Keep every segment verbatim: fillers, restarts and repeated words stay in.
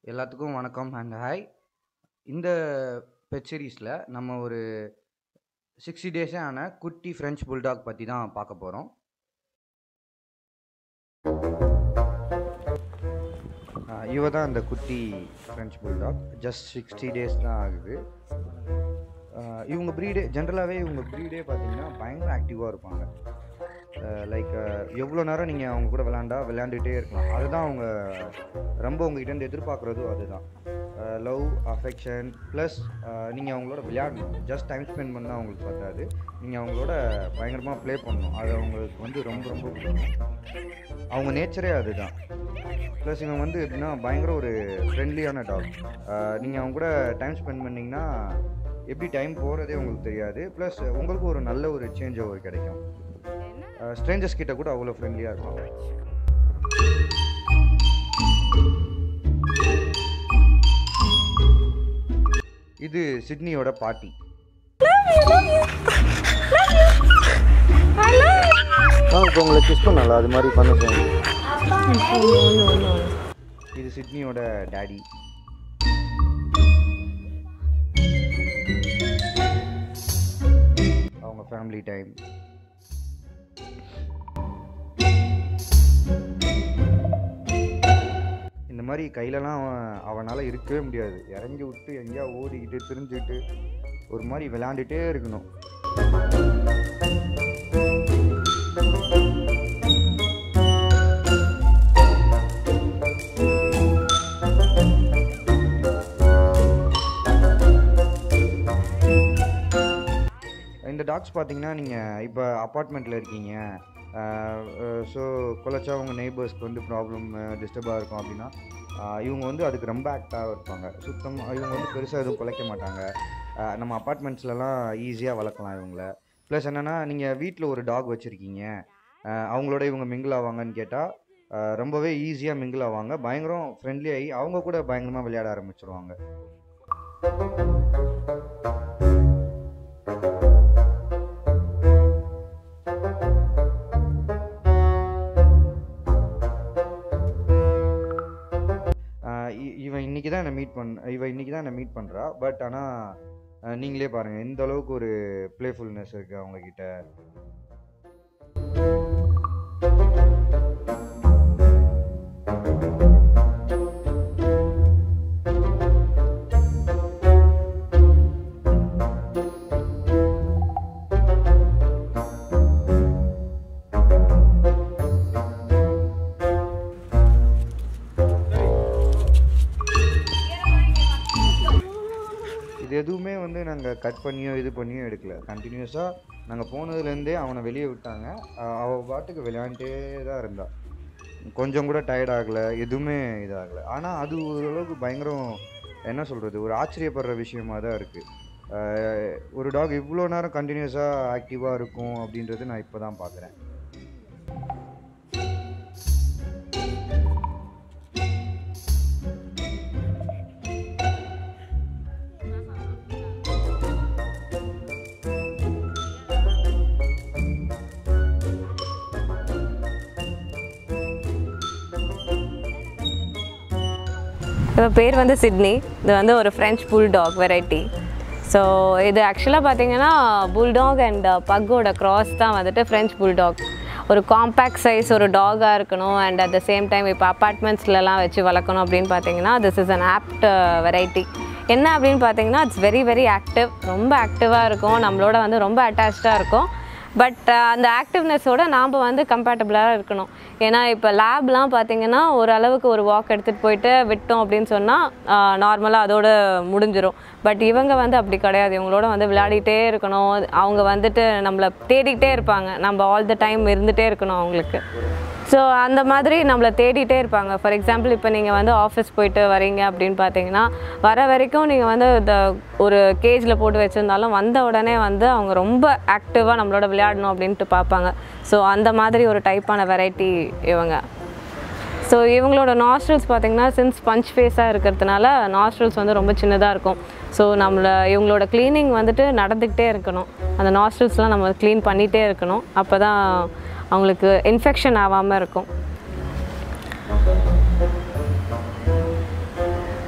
எல்லாத்துக்கும் வணக்கம் and hi. இந்த பெட் சீரீஸில் நம்ம ஒரு சிக்ஸ்டி டேஸே ஆன குட்டி ஃப்ரெஞ்ச் புல்டாக் பற்றி தான் பார்க்க போகிறோம். இவ தான் அந்த குட்டி French bulldog. Just sixty days தான் ஆகுது. இவங்க ப்ரீடே ஜென்ரலாகவே இவங்க ப்ரீடே பார்த்தீங்கன்னா பயங்கர ஆக்டிவாக இருப்பாங்க. லைக் எவ்வளோ நேரம் நீங்கள் அவங்க கூட விளையாண்டா விளையாண்டுகிட்டே இருக்கலாம். அதுதான் அவங்க ரொம்ப உங்ககிட்ட எதிர்பார்க்குறதும் அதுதான். லவ், அஃபெக்ஷன் ப்ளஸ் நீங்கள் அவங்களோட விளையாடணும். ஜஸ்ட் டைம் ஸ்பெண்ட் பண்ணால் அவங்களுக்கு பத்தாது, நீங்கள் அவங்களோட பயங்கரமாக ப்ளே பண்ணணும். அது அவங்களுக்கு வந்து ரொம்ப ரொம்ப பிடிக்கும். அவங்க நேச்சரே அதுதான். ப்ளஸ் இவங்க வந்து எப்படின்னா பயங்கர ஒரு ஃப்ரெண்ட்லியான டாக். நீங்கள் அவங்க கூட டைம் ஸ்பெண்ட் பண்ணிங்கன்னா எப்படி டைம் போகிறதே உங்களுக்கு தெரியாது. ப்ளஸ் உங்களுக்கு ஒரு நல்ல ஒரு சேஞ்ச் ஓவர் கிடைக்கும். ஸ்ட்ரேஞ்சர்ஸ் கிட்ட கூட அவ்வளோ ஃப்ரெண்ட்லியாக இருக்கும். இது சிட்னியோட பாட்டி. இப்போ உங்களை கிஸ் பண்ணல அது மாதிரி பண்ண சொல்லுங்க. இது சிட்னியோட டாடி. அவங்க ஃபேமிலி டைம். இந்த மாதிரி கையிலலாம் அவனால் இருக்கவே முடியாது. இறங்கி விட்டு எங்கேயா ஓடிக்கிட்டு திரிஞ்சுக்கிட்டு ஒரு மாதிரி விளையாண்டுட்டே இருக்கணும். இந்த டாக்ஸ் பார்த்தீங்கன்னா நீங்கள் இப்போ அப்பார்ட்மெண்ட்டில் இருக்கீங்க, ஸோ குலைச்சா உங்கள் நெய்பர்ஸ்க்கு வந்து ப்ராப்ளம் டிஸ்டர்பாக இருக்கும் அப்படின்னா இவங்க வந்து அதுக்கு ரொம்ப ஆக்டாக இருப்பாங்க. சுத்தமாக இவங்க வந்து பெருசாக எதுவும் குலைக்க மாட்டாங்க. நம்ம அப்பார்ட்மெண்ட்ஸ்லலாம் ஈஸியாக வளர்க்கலாம் இவங்கள. ப்ளஸ் என்னென்னா நீங்கள் வீட்டில் ஒரு டாக் வச்சுருக்கீங்க, அவங்களோட இவங்க மிங்கிள் ஆவாங்கன்னு கேட்டால் ரொம்பவே ஈஸியாக மிங்கிள் ஆவாங்க. பயங்கரம் ஃப்ரெண்ட்லி ஆகி அவங்க கூட பயங்கரமாக விளையாட ஆரம்பிச்சிருவாங்க. இவன் இன்றைக்கி தான் என்னை மீட் பண்ண இவன் இன்றைக்கி தான் என்னை மீட் பண்ணுறா. பட் ஆனால் நீங்களே பாருங்கள் எந்த அளவுக்கு ஒரு ப்ளேஃபுல்னஸ் இருக்குது அவங்கக்கிட்ட. இது எதுவுமே வந்து நாங்கள் கட் பண்ணியோ இது பண்ணியோ எடுக்கல. கண்டினியூஸாக நாங்கள் போனதுலேருந்தே அவனை வெளியே விட்டாங்க. அவள் பாட்டுக்கு விளையாண்டே தான் இருந்தாள். கொஞ்சம் கூட டயர்ட் ஆகலை, எதுவுமே இதாகலை. ஆனால் அது ஓரளவுக்கு பயங்கரம் என்ன சொல்கிறது, ஒரு ஆச்சரியப்படுற விஷயமாக தான் இருக்குது. ஒரு டாக் இவ்வளோ நேரம் கண்டினியூஸாக ஆக்டிவாக இருக்கும் அப்படின்றது நான் இப்போ தான் பார்க்குறேன். இப்போ பேர் வந்து சிட்னி. இது வந்து ஒரு ஃப்ரெஞ்ச் புல்டாக் வெரைட்டி. ஸோ இது ஆக்சுவலாக பார்த்தீங்கன்னா புல்டாக் அண்ட் பக்கோட க்ராஸ் தான் வந்துட்டு ஃப்ரெஞ்ச் புல்டாக். ஒரு காம்பேக்ட் சைஸ் ஒரு டாகாக இருக்கணும் and at the same time இப்போ அப்பார்ட்மெண்ட்ஸ்லலாம் வச்சு வளர்க்கணும் அப்படின்னு பார்த்தீங்கன்னா this is an apt variety. என்ன அப்படின்னு பார்த்தீங்கன்னா இட்ஸ் வெரி வெரி ஆக்டிவ். ரொம்ப ஆக்டிவாக இருக்கும், நம்மளோட வந்து ரொம்ப அட்டாச்சாக இருக்கும். பட் அந்த ஆக்டிவ்னஸோடு நாம் வந்து கம்பேட்டபிளாக இருக்கணும். ஏன்னா இப்போ லேப்லாம் பார்த்திங்கன்னா ஓரளவுக்கு ஒரு வாக் எடுத்துகிட்டு போயிட்டு விட்டோம் அப்படின்னு சொன்னால் நார்மலாக அதோடு முடிஞ்சிடும். பட் இவங்க வந்து அப்படி கிடையாது. இவங்களோட வந்து விளையாடிட்டே இருக்கணும். அவங்க வந்துட்டு நம்மளை தேடிக்கிட்டே இருப்பாங்க. நம்ம ஆல் த டைம் இருந்துகிட்டே இருக்கணும் அவங்களுக்கு. ஸோ அந்த மாதிரி நம்மளை தேடிகிட்டே இருப்பாங்க. ஃபார் எக்ஸாம்பிள் இப்போ நீங்கள் வந்து ஆஃபீஸ் போயிட்டு வரீங்க அப்படின்னு பார்த்தீங்கன்னா வர வரைக்கும் நீங்கள் வந்து இந்த ஒரு கேஜில் போட்டு வச்சுருந்தாலும் வந்த உடனே வந்து அவங்க ரொம்ப ஆக்டிவாக நம்மளோட விளையாடணும் அப்படின்ட்டு பார்ப்பாங்க. ஸோ அந்த மாதிரி ஒரு டைப்பான வெரைட்டி இவங்க. ஸோ இவங்களோட நாஸ்ட்ரல்ஸ் பார்த்திங்கன்னா சின்ஸ் பஞ்ச் ஃபேஸாக இருக்கிறதுனால நாஸ்ட்ரல்ஸ் வந்து ரொம்ப சின்னதாக இருக்கும். ஸோ நம்மளை இவங்களோட க்ளீனிங் வந்துட்டு நடந்துக்கிட்டே இருக்கணும். அந்த நாஸ்ட்ரல்ஸ்லாம் நம்ம க்ளீன் பண்ணிகிட்டே இருக்கணும். அப்போ தான் அவங்களுக்கு இன்ஃபெக்ஷன் ஆகாமல் இருக்கும்.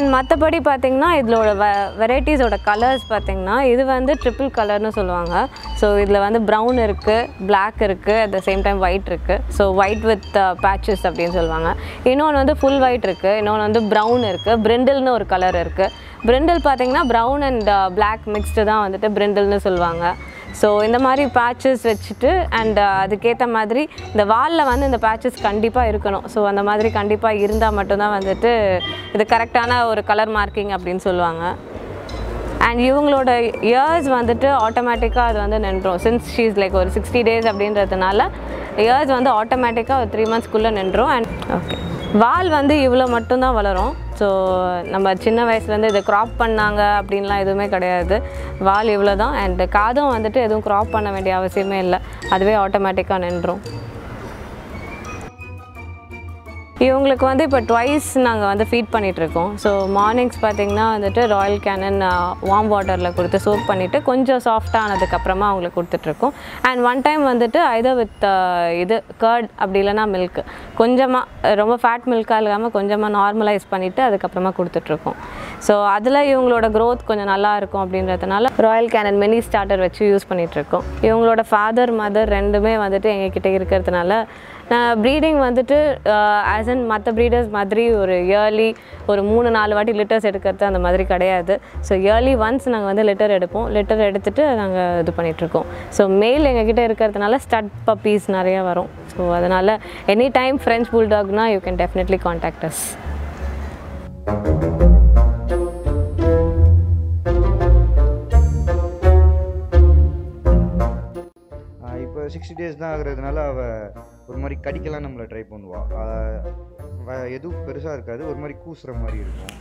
அண்ட் மற்றபடி பார்த்திங்கன்னா இதோட வெ வெரைட்டிஸோட கலர்ஸ் பார்த்திங்கன்னா இது வந்து ட்ரிபிள் கலர்னு சொல்லுவாங்க. ஸோ இதில் வந்து ப்ரௌன் இருக்குது, பிளாக் இருக்குது, at the same time white இருக்குது. ஸோ ஒயிட் வித் பேட்சஸ் அப்படின்னு சொல்லுவாங்க. இன்னொன்று வந்து ஃபுல் ஒயிட் இருக்குது, இன்னொன்று வந்து ப்ரௌன் இருக்குது, பிரிண்டில்னு ஒரு கலர் இருக்குது. பிரிண்டில் பார்த்திங்கன்னா ப்ரௌன் அண்ட் பிளாக் மிக்ஸ்டு தான் வந்துட்டு பிரிண்டில்னு சொல்லுவாங்க. ஸோ இந்த மாதிரி பேட்சஸ் வச்சுட்டு அண்ட் அதுக்கேற்ற மாதிரி இந்த வாலில் வந்து இந்த பேட்சஸ் கண்டிப்பாக இருக்கணும். ஸோ அந்த மாதிரி கண்டிப்பாக இருந்தால் மட்டும்தான் வந்துட்டு இது கரெக்டான ஒரு கலர் மார்க்கிங் அப்படின்னு சொல்லுவாங்க. அண்ட் இவங்களோட இயர்ஸ் வந்துட்டு ஆட்டோமேட்டிக்காக அது வந்து நின்றோம். சின்ஸ் ஷீஸ் லைக் ஒரு சிக்ஸ்டி டேஸ் அப்படின்றதுனால இயர்ஸ் வந்து ஆட்டோமேட்டிக்காக ஒரு த்ரீ மந்த்ஸ்க்குள்ளே நின்றோம். அண்ட் ஓகே வால் வந்து இவ்வளோ மட்டும்தான் வளரும். ஸோ நம்ம சின்ன வயசுலேருந்து இதை க்ராப் பண்ணாங்க அப்படின்லாம் எதுவுமே கிடையாது. வால் இவ்வளோ தான். அண்ட் காதும் வந்துட்டு எதுவும் க்ராப் பண்ண வேண்டிய அவசியமே இல்லை, அதுவே ஆட்டோமேட்டிக்காக நின்றோம். இவங்களுக்கு வந்து இப்போ ட்வைஸ் நாங்கள் வந்து ஃபீட் பண்ணிகிட்ருக்கோம். ஸோ மார்னிங்ஸ் பார்த்திங்கன்னா வந்துட்டு ராயல் கேனன் வார்ம் வாட்டரில் கொடுத்து சோப் பண்ணிவிட்டு கொஞ்சம் சாஃப்டானதுக்கப்புறமா அவங்களுக்கு கொடுத்துட்ருக்கோம். அண்ட் ஒன் டைம் வந்துட்டு ஐதர் வித் இது கர்ட் அப்படி இல்லைனா மில்க் கொஞ்சமாக ரொம்ப ஃபேட் மில்காக இல்லாமல் கொஞ்சமாக நார்மலைஸ் பண்ணிவிட்டு அதுக்கப்புறமா கொடுத்துட்ருக்கோம். ஸோ அதில் இவங்களோட க்ரோத் கொஞ்சம் நல்லா இருக்கும் அப்படின்றதுனால ராயல் கேனன் மினி ஸ்டார்டர் வச்சு யூஸ் பண்ணிகிட்ருக்கோம். இவங்களோட ஃபாதர் மதர் ரெண்டுமே வந்துட்டு எங்ககிட்ட இருக்கிறதுனால ப்ரீடிங் வந்துட்டு ஆஸ் அண்ட் மற்ற ப்ரீடர்ஸ் மாதிரி ஒரு இயர்லி ஒரு மூணு நாலு வாட்டி லிட்டர்ஸ் எடுக்கிறது அந்த மாதிரி கிடையாது. ஸோ இயர்லி ஒன்ஸ் நாங்கள் வந்து லிட்டர் எடுப்போம். லிட்டர் எடுத்துகிட்டு நாங்கள் இது பண்ணிகிட்ருக்கோம். ஸோ மெயில் எங்ககிட்ட இருக்கிறதுனால ஸ்டட் பப்பீஸ் நிறையா வரும். ஸோ அதனால் எனி டைம் ஃப்ரெஞ்ச் புல்டாக்னா you can definitely contact us. இப்போ சிக்ஸ்டி டேஸ் தான் ஆகுறதுனால அவள் ஒரு மாதிரி கடிக்கலாம் நம்மளை ட்ரை பண்ணுவாள். எதுவும் பெருசாக இருக்காது, ஒரு மாதிரி கூசுகிற மாதிரி இருக்கும்.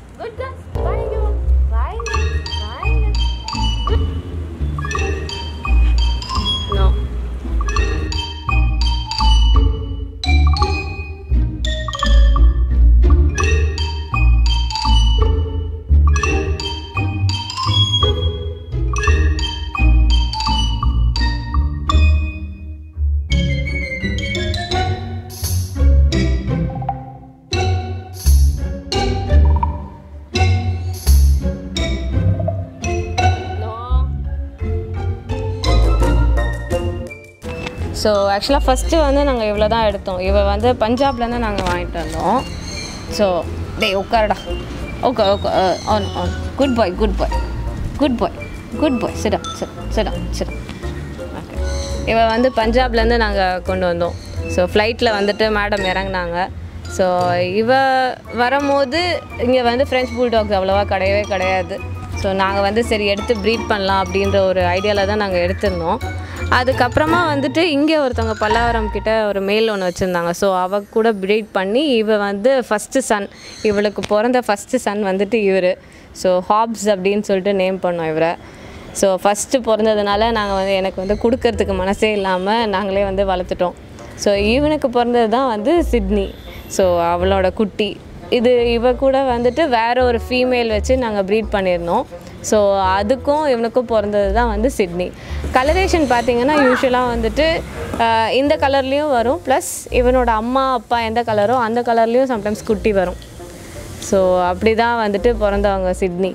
ஸோ ஆக்சுவலாக ஃபஸ்ட்டு வந்து நாங்கள் இவ்வளோ தான் எடுத்தோம். இவள் வந்து பஞ்சாப்லேருந்து நாங்கள் வாங்கிட்டு வந்தோம். ஸோ டேய் உட்காரடா. ஓகே ஓகே ஆன் ஆன் good boy good boy good boy good boy சிடா சிட் சிடா சிடா ஓகே. இவள் வந்து பஞ்சாப்லேருந்து நாங்கள் கொண்டு வந்தோம். ஸோ ஃப்ளைட்டில் வந்துட்டு மேடம் இறங்குனாங்க. ஸோ இவ வரும்போது இங்கே வந்து ஃப்ரெஞ்ச் புல்டாக்ஸ் அவ்வளோவா கிடையவே கிடையாது. ஸோ நாங்கள் வந்து சரி எடுத்து ப்ரீட் பண்ணலாம் அப்படின்ற ஒரு ஐடியாவில் தான் நாங்கள் எடுத்திருந்தோம். அதுக்கப்புறமா வந்துட்டு இங்கே ஒருத்தவங்க பல்லாவரம் கிட்ட ஒரு மேல் ஒன்று வச்சுருந்தாங்க. ஸோ அவ கூட ப்ரீட் பண்ணி இவ வந்து ஃபஸ்ட்டு சன், இவளுக்கு பிறந்த ஃபஸ்ட்டு சன் வந்துட்டு இவர். ஸோ ஹாப்ஸ் அப்படின்னு சொல்லிட்டு நேம் பண்ணோம் இவரை. ஸோ ஃபஸ்ட்டு பிறந்ததுனால நாங்கள் வந்து எனக்கு வந்து கொடுக்கறதுக்கு மனசே இல்லாமல் நாங்களே வந்து வளர்த்துட்டோம். ஸோ இவனுக்கு பிறந்தது தான் வந்து சிட்னி. ஸோ அவளோட குட்டி இது. இவ கூட வந்துட்டு வேறு ஒரு ஃபீமேல் வச்சு நாங்கள் ப்ரீட் பண்ணியிருந்தோம். ஸோ அதுக்கும் இவனுக்கும் பிறந்தது தான் வந்து சிட்னி. கலரேஷன் பார்த்திங்கன்னா யூஸ்வலாக வந்துட்டு இந்த கலர்லேயும் வரும், ப்ளஸ் இவனோட அம்மா அப்பா எந்த கலரோ அந்த கலர்லேயும் சம்டைம்ஸ் குட்டி வரும். ஸோ அப்படி தான் வந்துட்டு பிறந்தவங்க சிட்னி.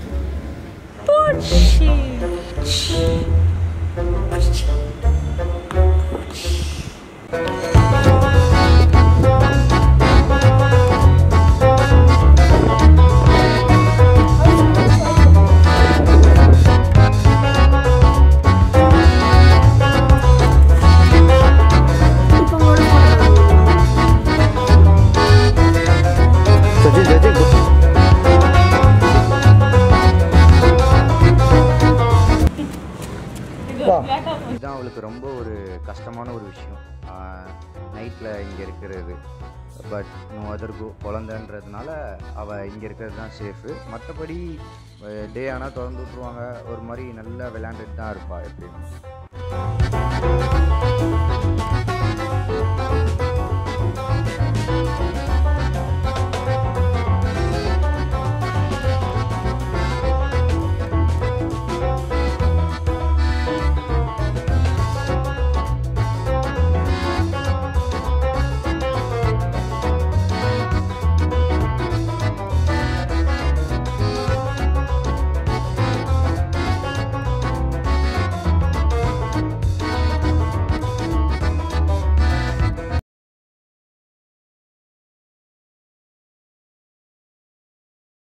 இதுதான் அவளுக்கு ரொம்ப ஒரு கஷ்டமான ஒரு விஷயம், நைட்டில் இங்கே இருக்கிறது. பட் நோ அதர் கோ, குழந்தைன்றதுனால அவள் இங்கே இருக்கிறது தான் சேஃபு. மற்றபடி டே ஆனால் திறந்து விட்ருவாங்க, ஒரு மாதிரி நல்லா விளையாண்டுட்டு தான் இருப்பாள் எப்படியும்.